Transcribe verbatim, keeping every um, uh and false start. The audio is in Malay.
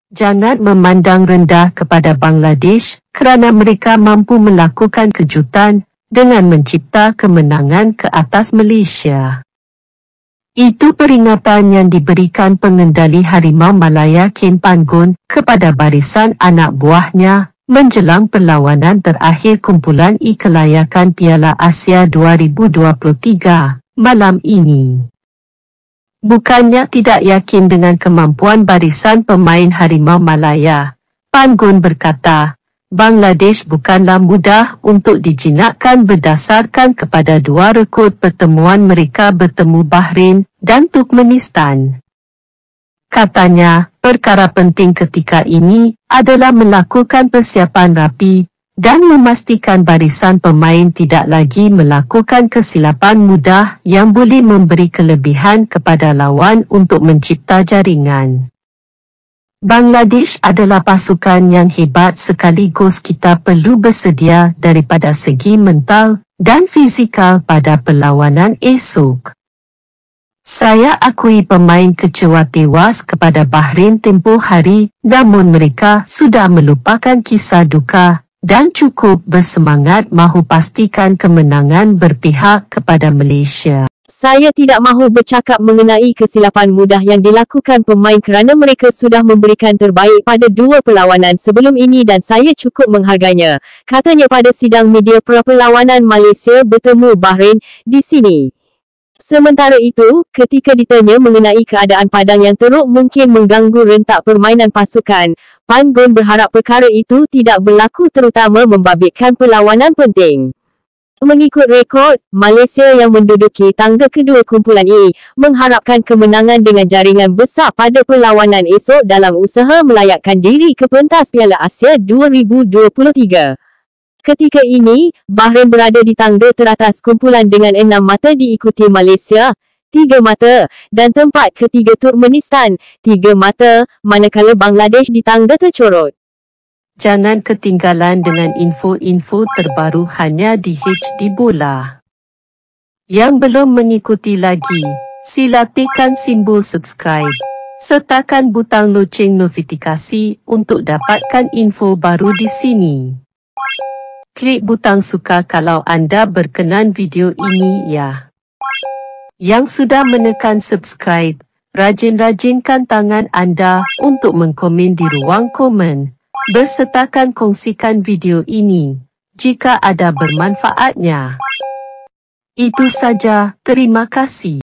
Jangan memandang rendah kepada Bangladesh kerana mereka mampu melakukan kejutan dengan mencipta kemenangan ke atas Malaysia. Itu peringatan yang diberikan pengendali Harimau Malaya Ken Panggon kepada barisan anak buahnya menjelang perlawanan terakhir kumpulan I Kelayakan Piala Asia dua ribu dua puluh tiga malam ini. Bukannya tidak yakin dengan kemampuan barisan pemain Harimau Malaya, Panggon berkata, Bangladesh bukanlah mudah untuk dijinakkan berdasarkan kepada dua rekod pertemuan mereka bertemu Bahrain dan Turkmenistan. Katanya, perkara penting ketika ini adalah melakukan persiapan rapi dan memastikan barisan pemain tidak lagi melakukan kesilapan mudah yang boleh memberi kelebihan kepada lawan untuk mencipta jaringan. Bangladesh adalah pasukan yang hebat sekaligus kita perlu bersedia daripada segi mental dan fizikal pada perlawanan esok. Saya akui pemain kecewa tewas kepada Bahrain tempoh hari, namun mereka sudah melupakan kisah duka dan cukup bersemangat mahu pastikan kemenangan berpihak kepada Malaysia. Saya tidak mahu bercakap mengenai kesilapan mudah yang dilakukan pemain kerana mereka sudah memberikan terbaik pada dua perlawanan sebelum ini dan saya cukup menghargainya, katanya pada sidang media pra-perlawanan Malaysia bertemu Bahrain di sini. Sementara itu, ketika ditanya mengenai keadaan padang yang teruk mungkin mengganggu rentak permainan pasukan, Panggon berharap perkara itu tidak berlaku terutama membabitkan perlawanan penting. Mengikut rekod, Malaysia yang menduduki tangga kedua kumpulan I, mengharapkan kemenangan dengan jaringan besar pada perlawanan esok dalam usaha melayakkan diri ke pentas Piala Asia dua ribu dua puluh tiga. Ketika ini, Bahrain berada di tangga teratas kumpulan dengan enam mata diikuti Malaysia, tiga mata, dan tempat ketiga Turkmenistan, tiga mata, manakala Bangladesh di tangga tercorot. Jangan ketinggalan dengan info-info terbaru hanya di H D Bola. Yang belum mengikuti lagi, sila tekan simbol subscribe, sertakan butang loceng notifikasi untuk dapatkan info baru di sini. Klik butang suka kalau anda berkenan video ini ya. Yang sudah menekan subscribe, rajin-rajinkan tangan anda untuk mengkomen di ruang komen. Bersertakan kongsikan video ini jika ada bermanfaatnya. Itu saja, terima kasih.